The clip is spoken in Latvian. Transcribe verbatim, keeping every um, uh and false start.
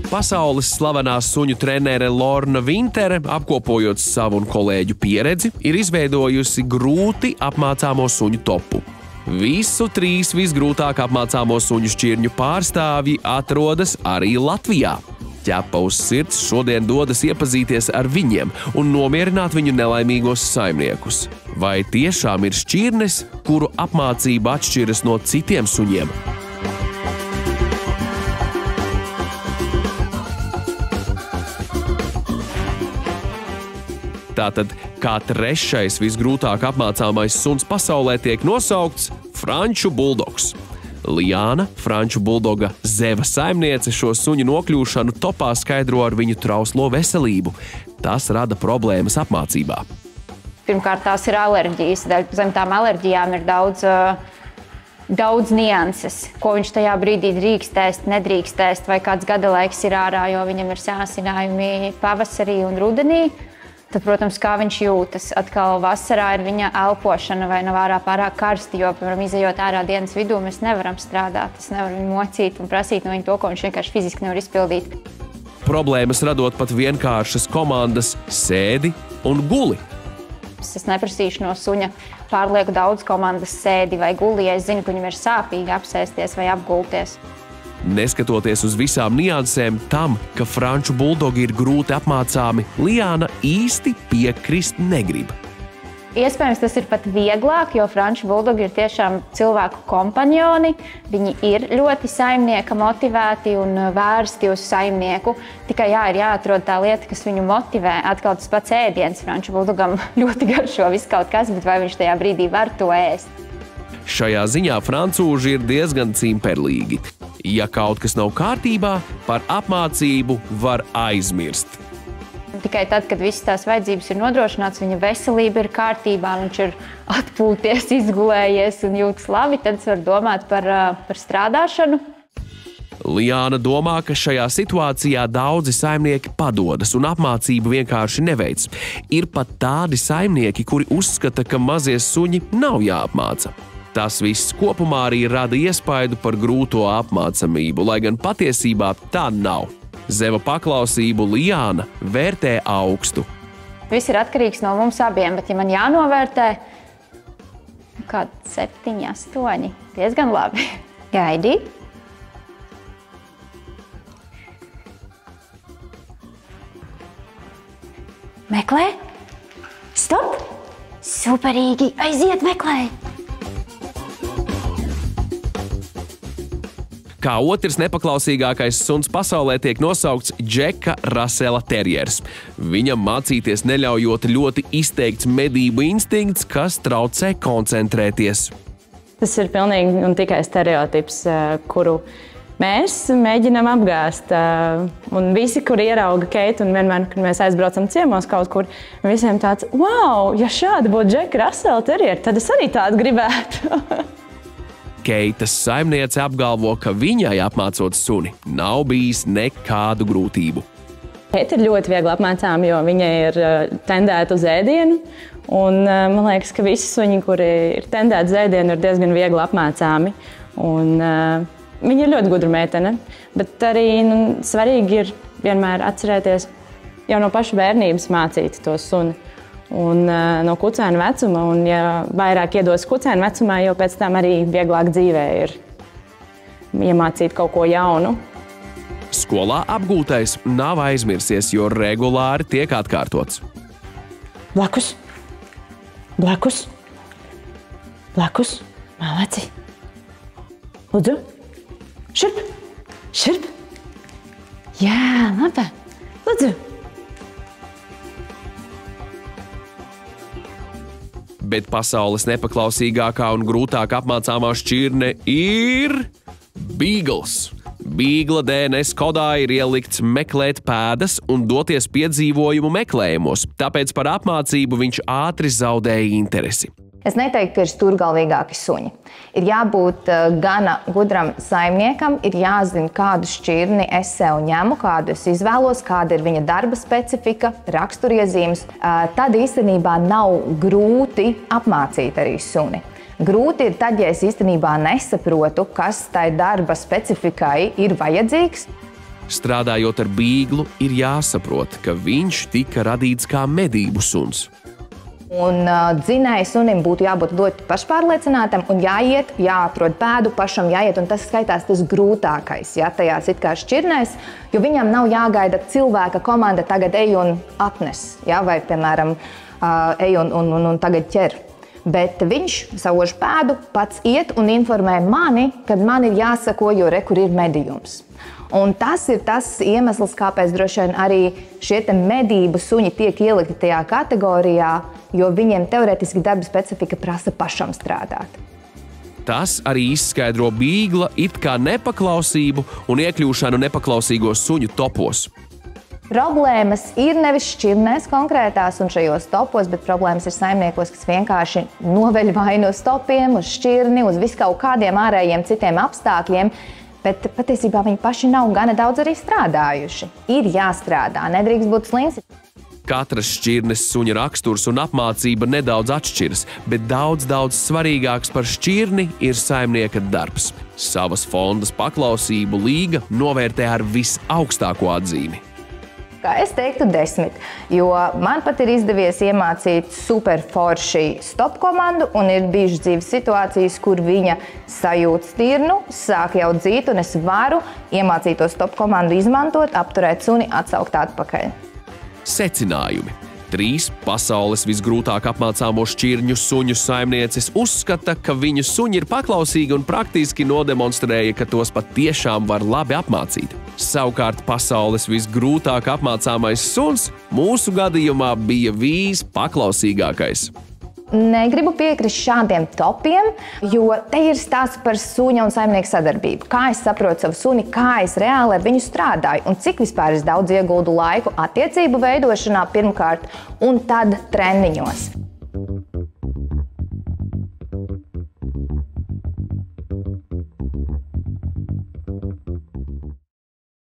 Pasaules slavenā suņu trenere Lorna Vintere, apkopojot savu un kolēģu pieredzi, ir izveidojusi grūti apmācāmo suņu topu. Visu trīs visgrūtāk apmācāmo suņu šķirņu pārstāvji atrodas arī Latvijā. Ķepa uz sirds šodien dodas iepazīties ar viņiem un nomierināt viņu nelaimīgos saimniekus. Vai tiešām ir šķirnes, kuru apmācība atšķiras no citiem suņiem? Tātad, kā trešais visgrūtāk apmācāmais suns pasaulē tiek nosaukts franču buldogs. Liāna, franču buldoga Zeva saimniece, šo suņu nokļūšanu topā skaidro ar viņu trauslo veselību. Tas rada problēmas apmācībā. Pirmkārt, tās ir alerģijas. Zem tām alerģijām ir daudz, daudz nianses, ko viņš tajā brīdī drīkst ēst, nedrīkst ēst, vai kāds gadalaiks ir ārā, jo viņam ir sāsinājumi pavasarī un rudenī. Tad, protams, kā viņš jūtas. Atkal vasarā ir viņa elpošana vai nav ārā pārāk karsti, jo, piemēram, izejot ārā dienas vidū, mēs nevaram strādāt. Es nevaru viņu mocīt un prasīt no viņa to, ko viņš vienkārši fiziski nevar izpildīt. Problēmas radot pat vienkāršas komandas sēdi un guli. Es neprasīšu no suņa pārlieku daudz komandas sēdi vai guli, ja es zinu, ka viņam ir sāpīgi apsēsties vai apgulties. Neskatoties uz visām niansēm tam, ka franču buldogi ir grūti apmācāmi, Liāna īsti piekrist negrib. Iespējams, tas ir pat vieglāk, jo franču buldogi ir tiešām cilvēku kompanjoni. Viņi ir ļoti saimnieka motivēti un vērsti uz saimnieku. Tikai jā, ir jāatrod tā lieta, kas viņu motivē. Atkal tas pats ēdiens franču buldogam ļoti garšo viss kaut kas, bet vai viņš tajā brīdī var to ēst? Šajā ziņā francūži ir diezgan cimperlīgi. Ja kaut kas nav kārtībā, par apmācību var aizmirst. Tikai tad, kad visas tās vajadzības ir nodrošināts, viņa veselība ir kārtībā, viņš ir atpūties, izgulējies un jūtas labi, tad es varu domāt par, par strādāšanu. Liāna domā, ka šajā situācijā daudzi saimnieki padodas un apmācību vienkārši neveic. Ir pat tādi saimnieki, kuri uzskata, ka mazie suņi nav jāapmāca. Tas viss kopumā arī rada iespaidu par grūto apmācamību, lai gan patiesībā tā nav. Zeva paklausību Liāna vērtē augstu. Viss ir atkarīgs no mums abiem, bet ja man jānovērtē, kādi septiņi, astoņi, diezgan labi. Gaidi. Meklē. Stop. Superīgi. Aiziet, meklē. Kā otrs nepaklausīgākais suns pasaulē tiek nosaukts Džeka Rasela terjers. Viņam mācīties neļaujot ļoti izteikts medību instinkts, kas traucē koncentrēties. Tas ir pilnīgi un tikai stereotips, kuru mēs mēģinām apgāzt. Un visi, kur ierauga Keitu, un vienmēr, kad mēs aizbraucam ciemos kaut kur, visiem tāds, wow, ja šādi būtu Džeka Rasela terjeri, tad es arī tādu gribētu. Keitas saimniece apgalvo, ka viņai apmācot suni nav bijis nekādu grūtību. Keita ir ļoti viegli apmācāma, jo viņa ir tendēta uz ēdienu. Un, man liekas, ka visi suņi, kuri ir tendēti uz ēdienu, ir diezgan viegli apmācāmi. Un, uh, viņa ir ļoti gudra meitene, bet arī nu, svarīgi ir vienmēr atcerēties jau no paša bērnības mācīt to suni. Un, uh, no kucēna vecuma, un ja vairāk iedos kucēna vecumā, jo pēc tam arī vieglāk dzīvē ir iemācīt kaut ko jaunu. Skolā apgūtais nav aizmirsies, jo regulāri tiek atkārtots. Blakus, blakus, blakus, maleci. Lūdzu, šurp, šurp. Jā, labi, lūdzu. Bet pasaules nepaklausīgākā un grūtāk apmācāmā šķirne ir Beagles. Beagla D N S kodā ir ielikts meklēt pēdas un doties piedzīvojumu meklējumos, tāpēc par apmācību viņš ātri zaudēja interesi. Es neteiktu, ka ir stūrgalvīgāki suņi. Ir jābūt gana gudram saimniekam, ir jāzina, kādu šķirni es sev ņemu, kādu es izvēlos, kāda ir viņa darba specifika, raksturiezīmes. Tad īstenībā nav grūti apmācīt arī suni. Grūti ir tad, ja es īstenībā nesaprotu, kas tai darba specifikai ir vajadzīgs. Strādājot ar Bīglu, ir jāsaprot, ka viņš tika radīts kā medību suns. Un uh, dzinēja sunim būtu jābūt ļoti pašpārliecinātam un jāiet, jāatrod pēdu pašam, jāiet, un tas skaitās tas grūtākais, ja, tajās it kā šķirnēs, jo viņam nav jāgaida cilvēka komanda tagad ej un atnes, ja, vai, piemēram, uh, ej un, un, un, un tagad ķer. Bet viņš savu pēdu pats iet un informē mani, kad man ir jāsako, jo re, kur ir medījums. Un tas ir tas iemesls, kāpēc droši vien arī šie medību suņi tiek ielikti tajā kategorijā, jo viņiem teorētiski darba specifika prasa pašam strādāt. Tas arī izskaidro Bīgla it kā nepaklausību un iekļūšanu nepaklausīgo suņu topos. Problēmas ir nevis šķirnēs konkrētās un šajos topos, bet problēmas ir saimniekos, kas vienkārši noveļ vainu uz topiem, uz šķirni, uz viskaut kādiem ārējiem citiem apstākļiem, bet patiesībā viņi paši nav gana daudz arī strādājuši. Ir jāstrādā, nedrīkst būt slings. Katras šķirnes suņa raksturs un apmācība nedaudz atšķiras, bet daudz, daudz svarīgāks par šķirni ir saimnieka darbs. Savas fondas paklausību līga novērtē ar visaugstāko atzīmi. Kā es teiktu, desmit, jo man pat ir izdevies iemācīt superforši stop komandu un ir bijušas dzīves situācijas, kur viņa sajūt stirnu, sāk jau dzīt un es varu iemācīt to stop komandu izmantot, apturēt suni, atsaukt atpakaļ. Secinājumi. Trīs pasaules visgrūtāk apmācāmo šķirņu suņu saimnieces uzskata, ka viņu suņi ir paklausīgi un praktiski nodemonstrēja, ka tos pat tiešām var labi apmācīt. Savukārt pasaules visgrūtāk apmācāmais suns mūsu gadījumā bija vispaklausīgākais. Negribu piekrist šādiem topiem, jo te ir stāsts par suņa un saimnieka sadarbību. Kā es saprotu savu suni, kā es reāli ar viņu strādāju un cik vispār es daudz ieguldu laiku attiecību veidošanā pirmkārt un tad treniņos.